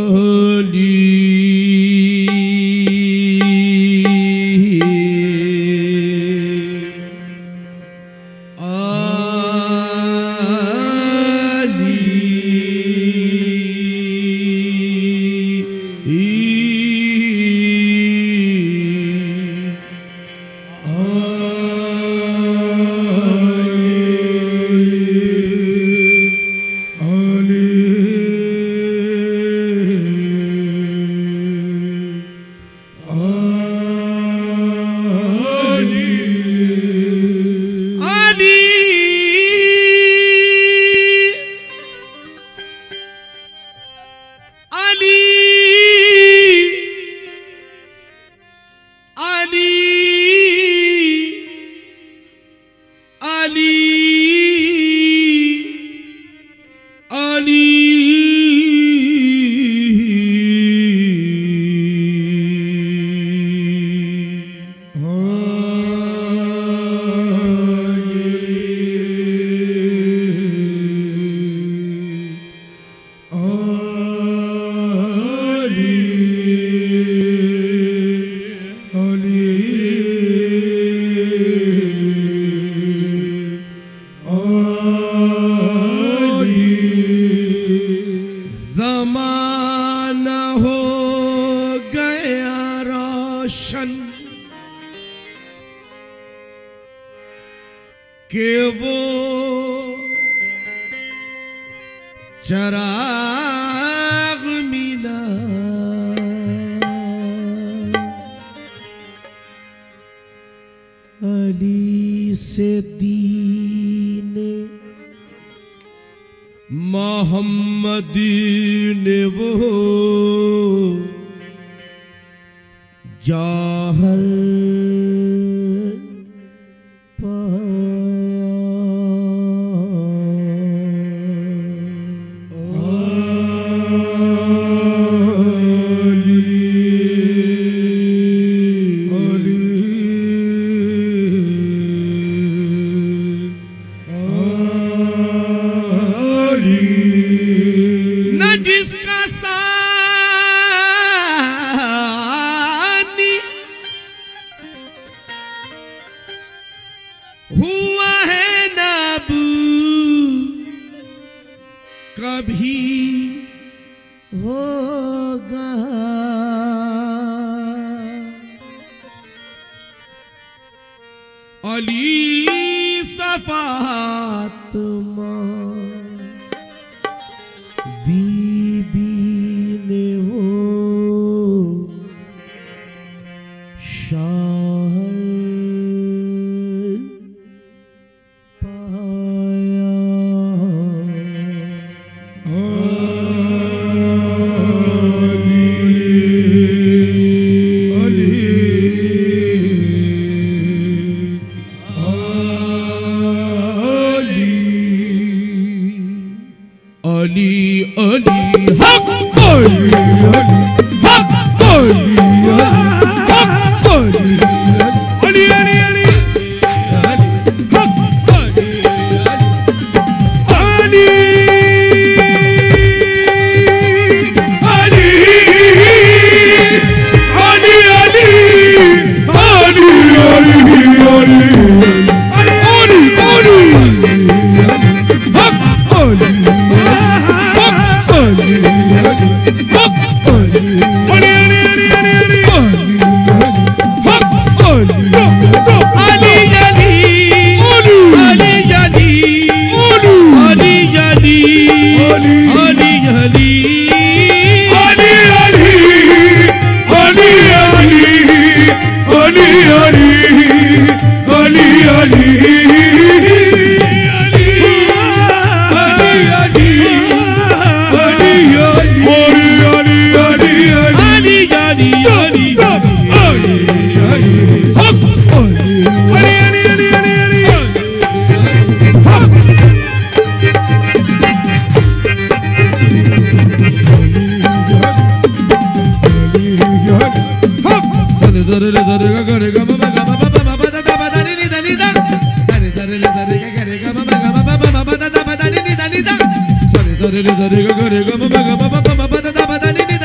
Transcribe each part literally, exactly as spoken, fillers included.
के वो चराग मिला अली से दीने मोहम्मदी ने वो जाहर हुआ है नाबू कभी होगा अली सफातमा बीबी ने वो शाह अली अली हक अली अली हक अली हक अली अली अली अली हक Ali Ali Ali Ali Ali Ali Sorry, sorry, sorry, sorry, sorry, sorry, sorry, sorry, sorry, sorry, sorry, sorry, sorry, sorry, sorry, sorry,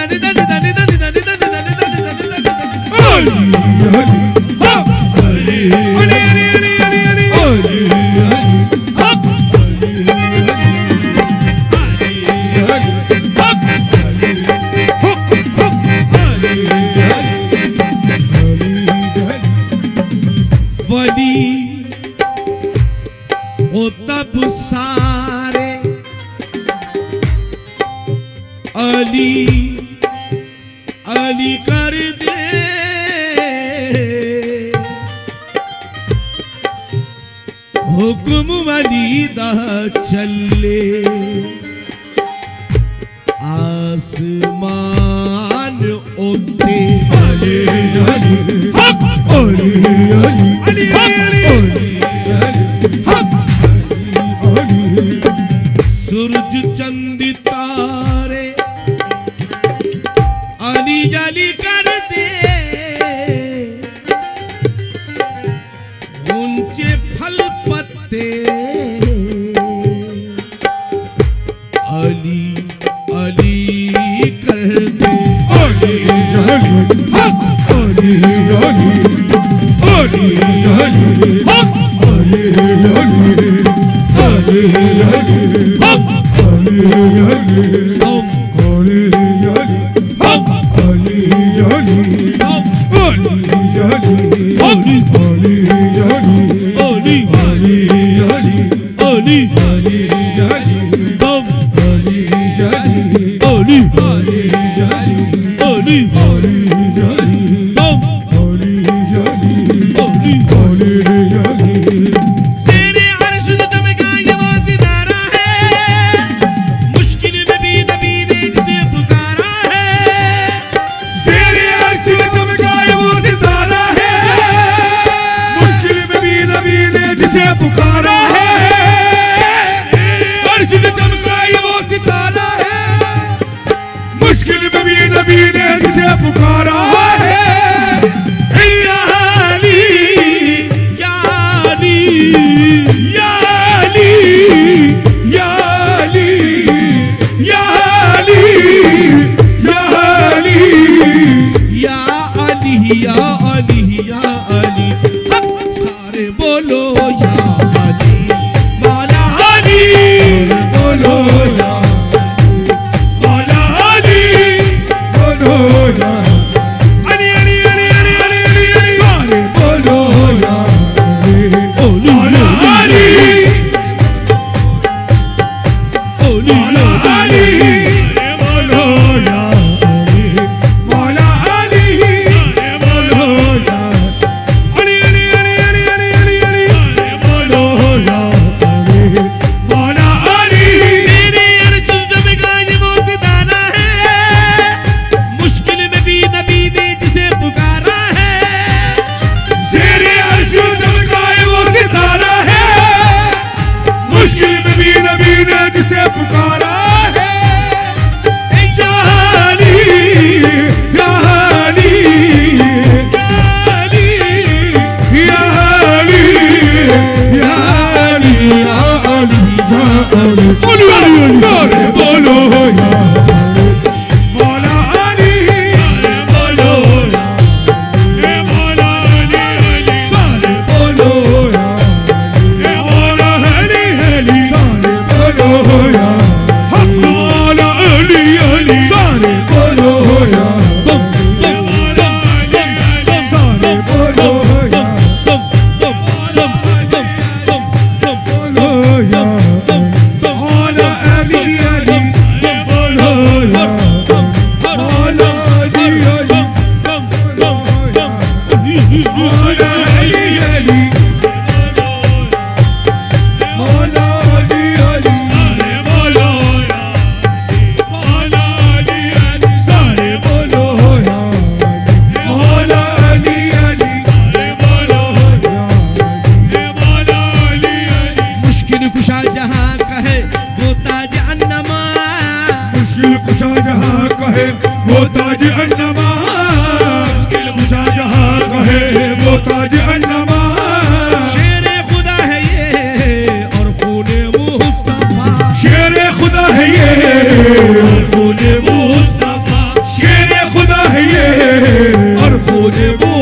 शेर खुदा है ये और खून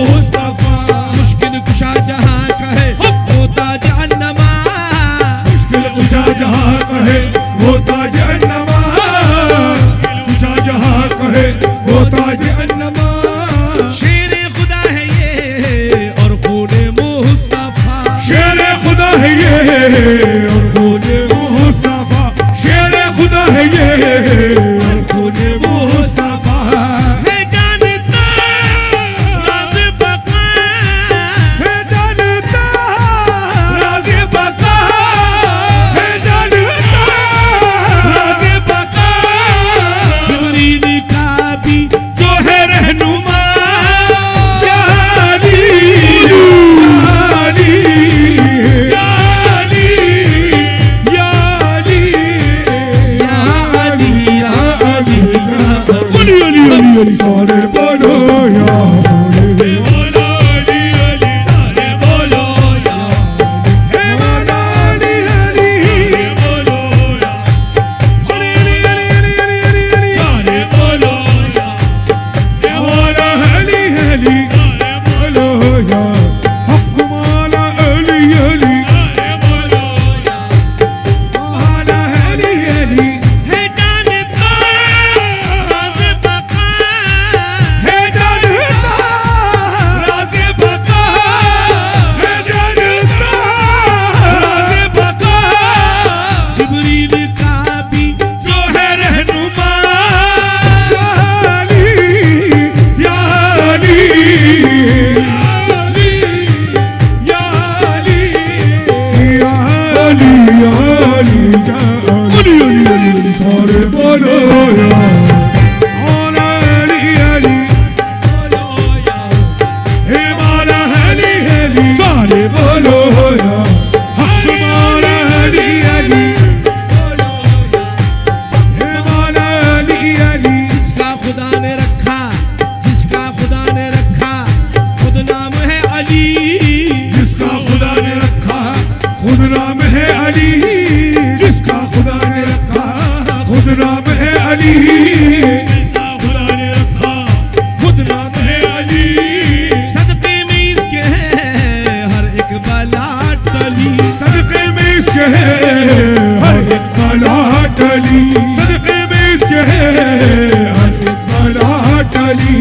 है वो ताज अन्नमा। शेर खुदा है ये और खूने मुस्तफा। शेर खुदा है ये और खूने मुस्तफा। शेर खुदा है ये और खूने मुस्तफा। है जानता राज़ बका, है जानता राज़ बका। है जानता राज़ बका। जिब्रील का भी जो है रहनुमा। या अली या अली या अली या अली या अली या अली अली अली अली अली। सारे बोलो या अली। बोलो अली अली, सारे बोलो या हे मौला अली अली। बोलो या अली अली अली अली अली अली। सारे बोलो या मौला अली अली। बोलो या हक मौला अली अली। सारे बोलो या। मौला अली अली। है जानता राज़ बका। है जानता राज़ बका। है जानता राज़ बका। जिब्रील का भी जो है रहनुमा। या अली या अली या अली या अली या अली या अली अली अली अली। सारे बोलो या मौला अली अली। बोलो या हे मौला अली अली। सारे बोलो या हक मौला अली अली। बोलो या हे मौला अली अली। जिसका खुदा ने रखा, जिसका खुदा ने रखा खुद नाम है अली। जिसका खुदा ने रखा खुद नाम है अली। जिसका खुदा ने रखा खुद नाम है अली। जिसका खुदा ने रखा खुद नाम है अली। सदक़े में इसके है हर एक बला टली। सदक़े में इसके है हर एक बला टली। सदक़े में इसके है हर एक बला टली।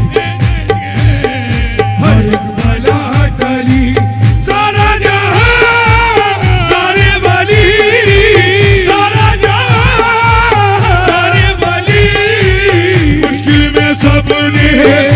हर एक बला टली। सारा जहां सारे वली। सारा जहां सारे वली। मुश्किल में सबने